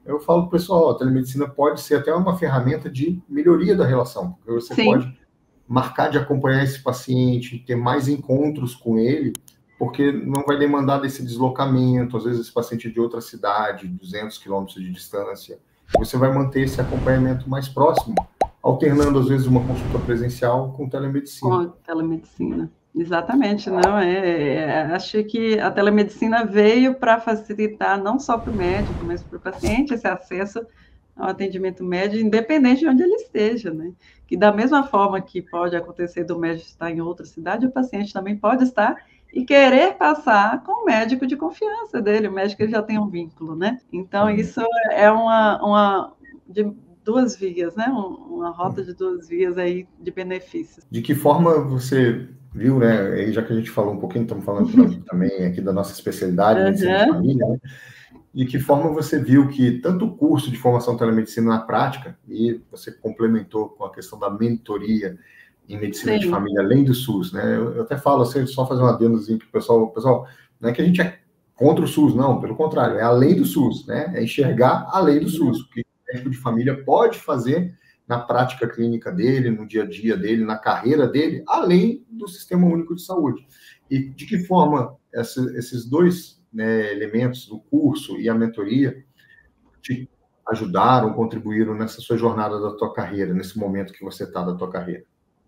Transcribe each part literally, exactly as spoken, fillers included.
Eu falo para o pessoal, a telemedicina pode ser até uma ferramenta de melhoria da relação, porque você Sim. pode marcar de acompanhar esse paciente, ter mais encontros com ele, porque não vai demandar desse deslocamento, às vezes esse paciente é de outra cidade, duzentos quilômetros de distância, você vai manter esse acompanhamento mais próximo, alternando às vezes uma consulta presencial com telemedicina. Com telemedicina, exatamente, não é, é acho que a telemedicina veio para facilitar não só para o médico, mas para o paciente esse acesso ao atendimento médico, independente de onde ele esteja, né? Que da mesma forma que pode acontecer do médico estar em outra cidade, o paciente também pode estar e querer passar com o médico de confiança dele, o médico ele já tem um vínculo, né? Então, isso é uma, uma de duas vias, né? Uma rota de duas vias aí de benefícios. De que forma você viu, né? Já que a gente falou um pouquinho, estamos falando também aqui da nossa especialidade, uhum. medicina de família, né? De que forma você viu que tanto o curso de formação telemedicina na prática, e você complementou com a questão da mentoria em medicina Sim. de família, além do SUS, né? Eu, eu até falo assim, só fazer um adendozinho que o pessoal, pessoal, não é que a gente é contra o SUS, não, pelo contrário, é além do SUS, né? É enxergar além do SUS, o que o médico de família pode fazer na prática clínica dele, no dia a dia dele, na carreira dele, além do Sistema Único de Saúde. E de que forma essa, esses dois né, elementos do curso e a mentoria te ajudaram, contribuíram nessa sua jornada da tua carreira, nesse momento que você está da tua carreira?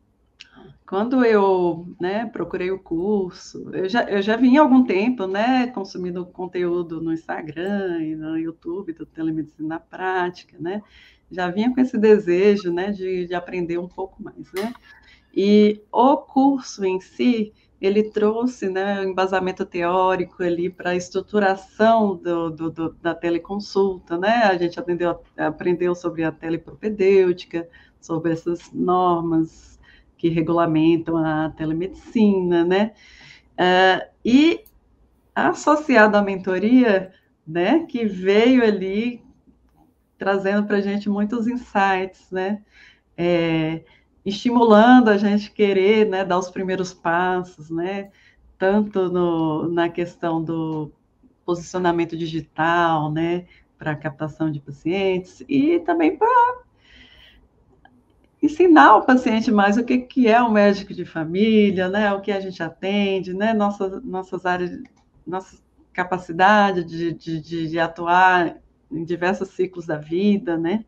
Quando eu né, procurei o curso, eu já, eu já vinha há algum tempo né, consumindo conteúdo no Instagram e no YouTube do Telemedicina na Prática, né? Já vinha com esse desejo né, de, de aprender um pouco mais, né? E o curso em si, ele trouxe né, um embasamento teórico ali para a estruturação do, do, do, da teleconsulta, né? A gente aprendeu, aprendeu sobre a telepropedêutica, sobre essas normas que regulamentam a telemedicina, né? Uh, e associado à mentoria, né, que veio ali trazendo para a gente muitos insights, né? É, estimulando a gente querer né, dar os primeiros passos, né? Tanto no, na questão do posicionamento digital, né? Para captação de pacientes e também para ensinar o paciente mais o que, que é um médico de família, né? O que a gente atende, né? Nossas, nossas áreas, nossa capacidade de, de, de atuar em diversos ciclos da vida, né?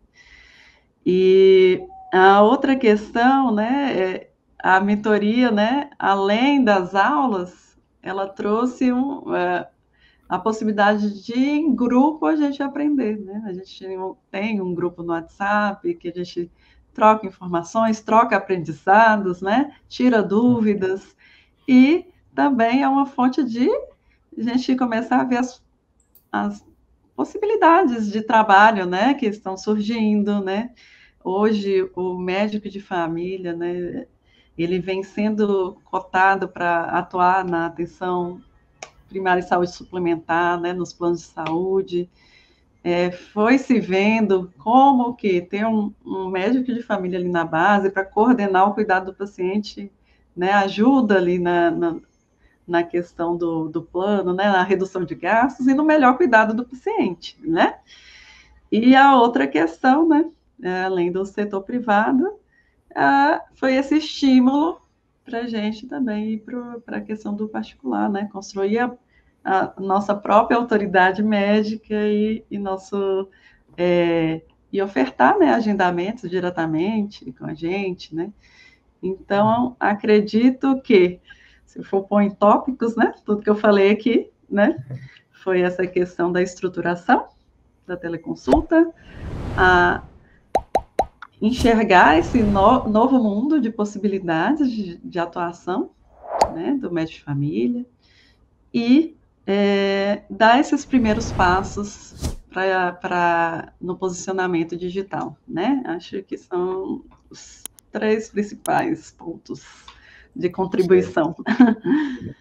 E a outra questão, né, é a mentoria, né, além das aulas, ela trouxe um, é, a possibilidade de, em grupo, a gente aprender, né? A gente tem um grupo no WhatsApp que a gente troca informações, troca aprendizados, né? Tira dúvidas, e também é uma fonte de a gente começar a ver as, as possibilidades de trabalho, né, que estão surgindo, né? Hoje, o médico de família, né, ele vem sendo cotado para atuar na atenção primária e saúde suplementar, né, nos planos de saúde. É, foi se vendo como que ter um, um médico de família ali na base para coordenar o cuidado do paciente, né, ajuda ali na, na, na questão do, do plano, né, na redução de gastos e no melhor cuidado do paciente, né? E a outra questão, né, além do setor privado, ah, foi esse estímulo para a gente também ir para a questão do particular, né? Construir a, a nossa própria autoridade médica e, e nosso é, e ofertar né, agendamentos diretamente com a gente, né? Então, acredito que, se for pôr em tópicos, né? Tudo que eu falei aqui, né? Foi essa questão da estruturação da teleconsulta, a enxergar esse no, novo mundo de possibilidades de, de atuação né, do médico de família e é, dar esses primeiros passos pra, pra, no posicionamento digital. Né? Acho que são os três principais pontos de contribuição.